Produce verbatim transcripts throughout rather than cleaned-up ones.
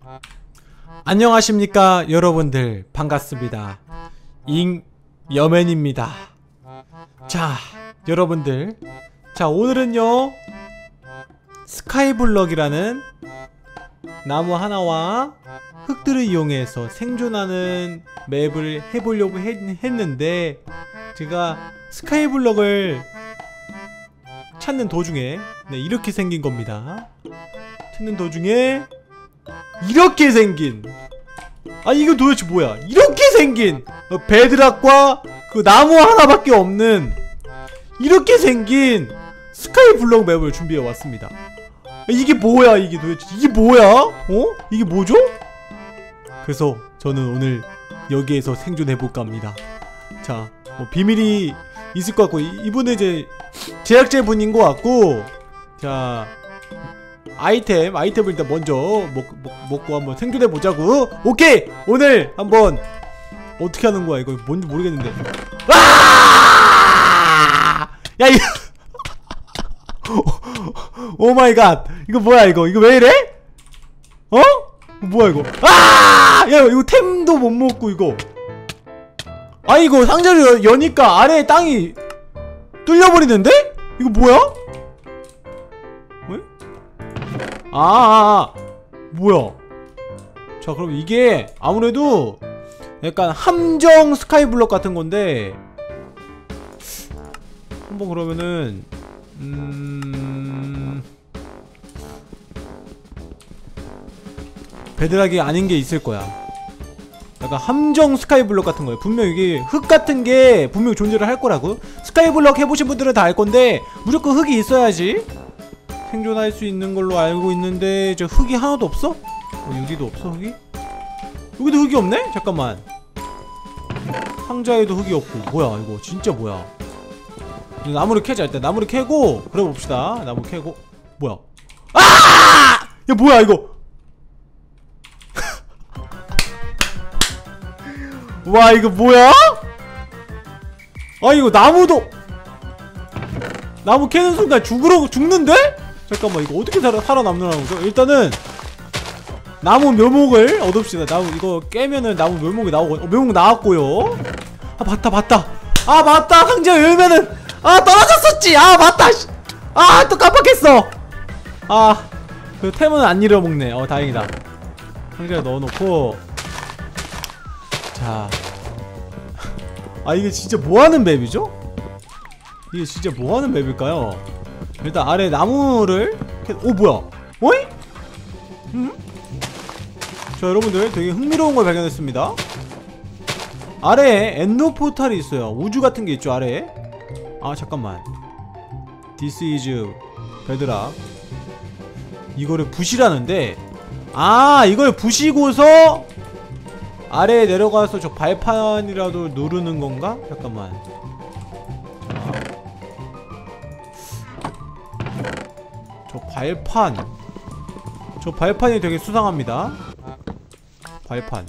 안녕하십니까 여러분들, 반갑습니다. 잉여맨입니다. 자 여러분들, 자 오늘은요 스카이블럭이라는 나무 하나와 흙들을 이용해서 생존하는 맵을 해보려고 했, 했는데 제가 스카이블럭을 찾는 도중에 네, 이렇게 생긴 겁니다. 찾는 도중에 이렇게 생긴, 아 이거 도대체 뭐야, 이렇게 생긴 어, 베드락과 그 나무 하나밖에 없는 이렇게 생긴 스카이블럭 맵을 준비해 왔습니다. 이게 뭐야, 이게 도대체 이게 뭐야? 어? 이게 뭐죠? 그래서 저는 오늘 여기에서 생존해볼까 합니다. 자, 뭐 비밀이 있을 것 같고, 이분은 이제 제작자 분인 것 같고, 자 아이템, 아이템을 일단 먼저 먹, 먹, 먹고 한번 생존해보자고. 오케이! 오늘 한번 어떻게 하는 거야, 이거 뭔지 모르겠는데. 아! 야, 이거 오 마이 갓, 이거 뭐야, 이거 이거 왜 이래? 어? 뭐야 이거? 아! 야, 이거 템도 못 먹고 이거. 아, 이거 상자를 여, 여니까 아래에 땅이 뚫려버리는데? 이거 뭐야? 왜? 아, 아, 아 뭐야? 자, 그럼 이게 아무래도 약간 함정 스카이블럭 같은 건데, 한번 그러면은 음... 베드락이 아닌 게 있을 거야. 약간 함정 스카이블럭 같은 거예요. 분명 이게 흙 같은 게 분명 존재를 할 거라고. 스카이블럭 해보신 분들은 다 알 건데 무조건 흙이 있어야지 생존할 수 있는 걸로 알고 있는데, 저 흙이 하나도 없어? 어, 여기도 없어, 흙이? 여기도 흙이 없네? 잠깐만. 상자에도 흙이 없고. 뭐야 이거 진짜 뭐야. 나무를 캐자. 일단 나무를 캐고 그래 봅시다. 나무 캐고. 뭐야? 아! 야, 뭐야 이거? 와, 이거 뭐야? 아, 이거 나무도 나무 캐는 순간 죽으러 죽는데? 잠깐만, 이거 어떻게 살아, 살아남느라는 거죠? 일단은 나무 묘목을 얻읍시다. 나무 이거 깨면은 나무 묘목이 나오고. 어, 묘목 나왔고요. 아, 맞다 맞다. 아, 맞다. 상자 열면은 아, 떨어졌었지. 아, 맞다. 아, 또 깜빡했어. 아, 그 템은 안 잃어먹네. 어, 다행이다. 상자에 넣어놓고. 자, 아, 이게 진짜 뭐하는 맵이죠? 이게 진짜 뭐하는 맵일까요? 일단 아래 나무를 캐... 오, 뭐야? 어이? 음? 자, 여러분들 되게 흥미로운 걸 발견했습니다. 아래에 엔더 포탈이 있어요. 우주 같은 게 있죠, 아래에. 아, 잠깐만. This is bedrock. 이거를 부시라는데, 아, 이걸 부시고서 아래에 내려가서 저 발판이라도 누르는 건가? 잠깐만. 자, 저 발판, 저 발판이 되게 수상합니다. 발판,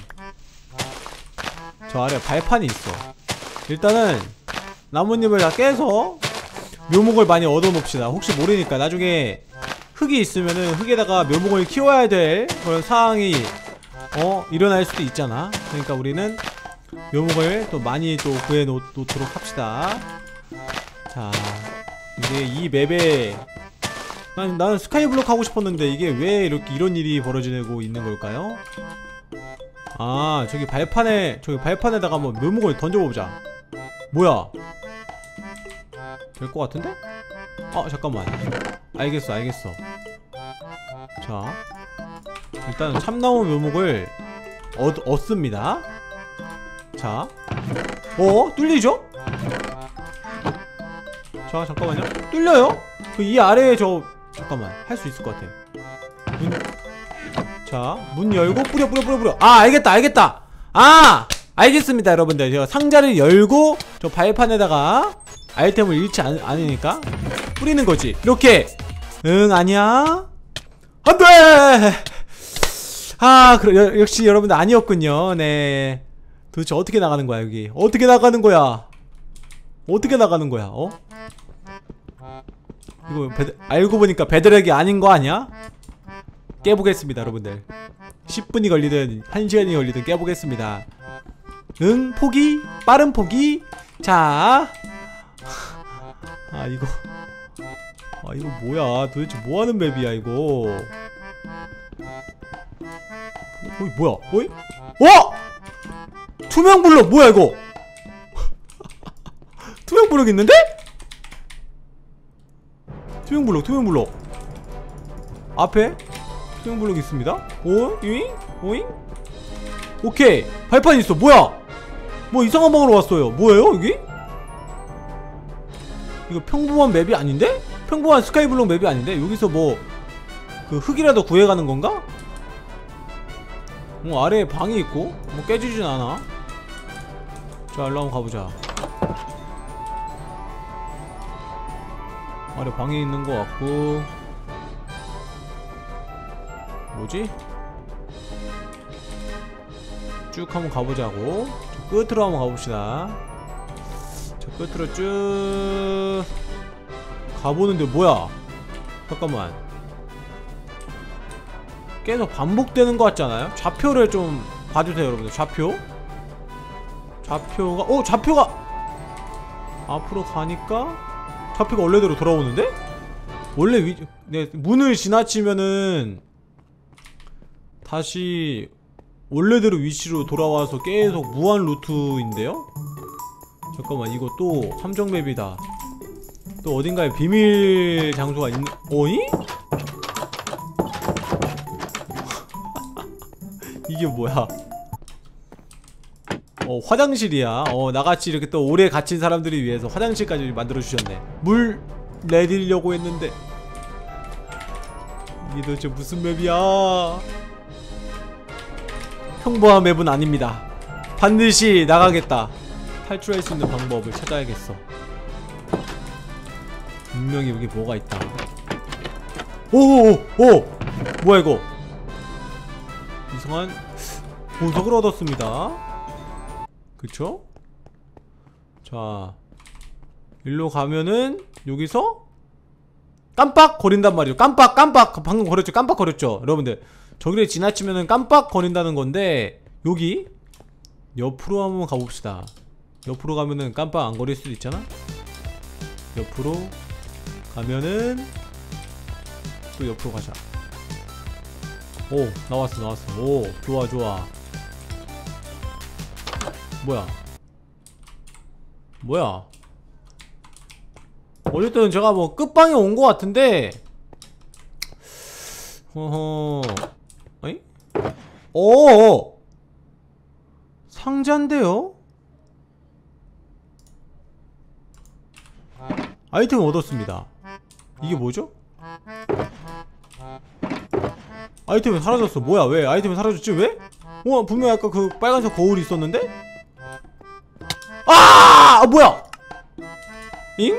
저 아래 발판이 있어. 일단은 나뭇잎을 다 깨서 묘목을 많이 얻어놓읍시다. 혹시 모르니까 나중에 흙이 있으면은 흙에다가 묘목을 키워야 될 그런 상황이 어 일어날 수도 있잖아. 그러니까 우리는 묘목을 또 많이 또 구해 놓, 놓도록 합시다. 자, 이게 이 맵에 난, 나는 스카이블럭 하고 싶었는데 이게 왜 이렇게 이런 일이 벌어지고 있는 걸까요? 아, 저기 발판에, 저기 발판에다가 한번 묘목을 던져보자. 뭐야? 될 것 같은데? 아, 잠깐만. 알겠어, 알겠어. 자, 일단 참나무 묘목을 얻, 얻습니다. 자, 어? 뚫리죠? 자, 잠깐만요. 뚫려요? 그 이 아래에 저, 잠깐만, 할 수 있을 것 같아. 문, 자, 문 열고 뿌려 뿌려 뿌려 뿌려. 아, 알겠다 알겠다. 아, 알겠습니다 여러분들. 제가 상자를 열고 저 발판에다가 아이템을 잃지 않, 않으니까 뿌리는 거지. 이렇게. 응, 아니야? 안돼! 아, 그럼 역시 여러분들 아니었군요. 네. 도대체 어떻게 나가는 거야 여기? 어떻게 나가는 거야? 어떻게 나가는 거야? 어? 이거 베드, 알고 보니까 베드락이 아닌 거 아니야? 깨보겠습니다 여러분들. 십 분이 걸리든 한 시간이 걸리든 깨보겠습니다. 응? 포기? 빠른 포기? 자. 아 이거 아 이거 뭐야 도대체 뭐하는 맵이야 이거. 어이 뭐야 어이? 어! 투명 블럭 뭐야 이거. 투명 블럭 있는데? 투명 블럭 투명 블럭 앞에 투명 블럭 있습니다. 오잉? 오잉? 오케이 발판 있어. 뭐야 뭐 이상한 방으로 왔어요. 뭐예요 여기? 이거 평범한 맵이 아닌데? 평범한 스카이블록 맵이 아닌데? 여기서 뭐 그 흙이라도 구해가는 건가? 뭐 아래에 방이 있고 뭐 깨지진 않아. 자 일로 한번 가보자. 아래 방이 있는 것 같고. 뭐지? 쭉 한번 가보자고. 저 끝으로 한번 가봅시다. 저 끝으로 쭉 가보는데 뭐야? 잠깐만. 계속 반복되는 것 같지 않아요? 좌표를 좀 봐주세요 여러분들. 좌표 좌표가 어! 좌표가 앞으로 가니까 좌표가 원래대로 돌아오는데? 원래 위... 네, 문을 지나치면은 다시 원래대로 위치로 돌아와서 계속 무한 루트인데요? 잠깐만 이거 또 함정맵이다. 또 어딘가에 비밀 장소가 있는.. 어이? 이게 뭐야? 어 화장실이야. 어 나같이 이렇게 또 오래 갇힌 사람들이 위해서 화장실까지 만들어주셨네. 물 내리려고 했는데 이게 도대체 무슨 맵이야? 평범한 맵은 아닙니다. 반드시 나가겠다. 탈출할 수 있는 방법을 찾아야겠어. 분명히 여기 뭐가 있다. 오오오! 오! 뭐야 이거? 이상한 보석을 얻었습니다. 그쵸? 자 일로 가면은 여기서 깜빡 거린단 말이에요. 깜빡 깜빡 방금 거렸죠? 깜빡 거렸죠? 여러분들 저기를 지나치면은 깜빡 거린다는 건데 여기 옆으로 한번 가봅시다. 옆으로 가면은 깜빡 안 거릴 수도 있잖아? 옆으로 가면은 또 옆으로 가자. 오 나왔어 나왔어. 오 좋아 좋아. 뭐야 뭐야 어쨌든 제가 뭐 끝방에 온 것 같은데. 허허 어이? 어어 상자인데요? 아이템 얻었습니다. 이게 뭐죠? 아이템이 사라졌어. 뭐야 왜 아이템이 사라졌지 왜? 어 분명히 아까 그 빨간색 거울이 있었는데? 아! 아 뭐야? 잉?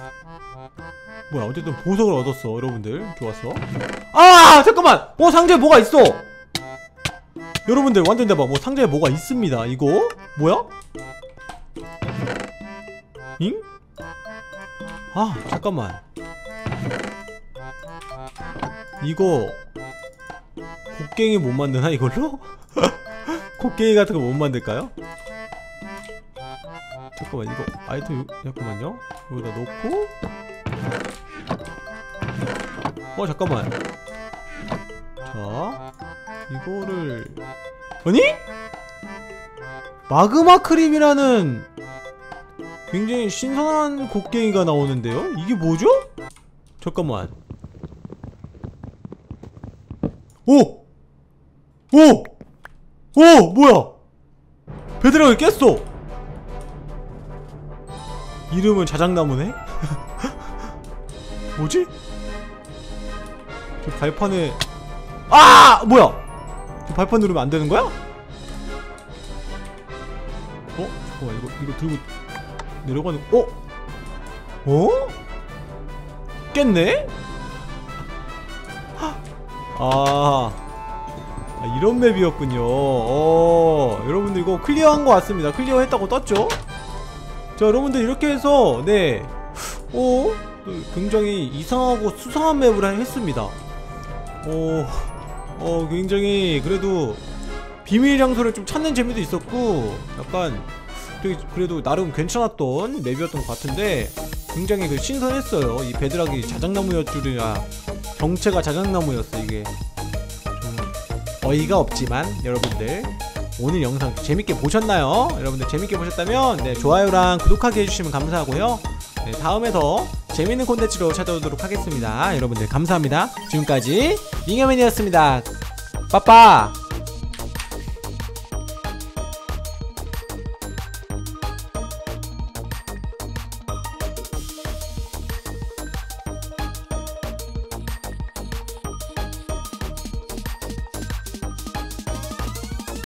뭐야 어쨌든 보석을 얻었어 여러분들. 좋았어. 아 잠깐만! 어 상자에 뭐가 있어! 여러분들 완전 대박. 뭐 상자에 뭐가 있습니다. 이거? 뭐야? 잉? 아 잠깐만 이거 곡괭이 못 만드나 이걸로? 곡괭이 같은 거 못 만들까요? 잠깐만 이거 아이템 요, 잠깐만요 여기다 놓고 어 잠깐만 자 이거를 아니? 마그마 크림이라는 굉장히 신선한 곡괭이가 나오는데요? 이게 뭐죠? 잠깐만 오! 오! 오! 뭐야! 베드락을 깼어! 이름은 자작나무네? 뭐지? 저 발판에 아! 뭐야! 저 발판 누르면 안 되는 거야? 어? 잠깐만 이거 이거 들고 내려가는 어? 어? 깼네? 아, 아 이런 맵이었군요. 어, 여러분들 이거 클리어한 것 같습니다. 클리어 했다고 떴죠? 자 여러분들 이렇게 해서 네 어? 굉장히 이상하고 수상한 맵을 했습니다. 어... 어 굉장히 그래도 비밀 장소를 좀 찾는 재미도 있었고 약간 되게 그래도 나름 괜찮았던 맵이었던 것 같은데 굉장히 그 신선했어요. 이 베드락이 자작나무였 줄이야. 정체가 자작나무였어. 이게 좀 어이가 없지만 여러분들 오늘 영상 재밌게 보셨나요? 여러분들 재밌게 보셨다면 네, 좋아요랑 구독하기 해주시면 감사하고요. 네, 다음에 더 재밌는 콘텐츠로 찾아오도록 하겠습니다. 여러분들 감사합니다. 지금까지 잉여맨이었습니다. 빠빠.